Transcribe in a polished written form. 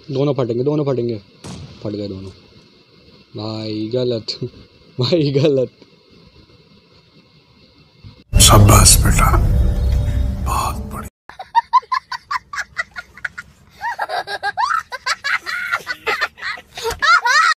दोनों फटेंगे, दोनों फटेंगे। फट गए दोनों। भाई गलत भाई गलत। शाबाश बेटा।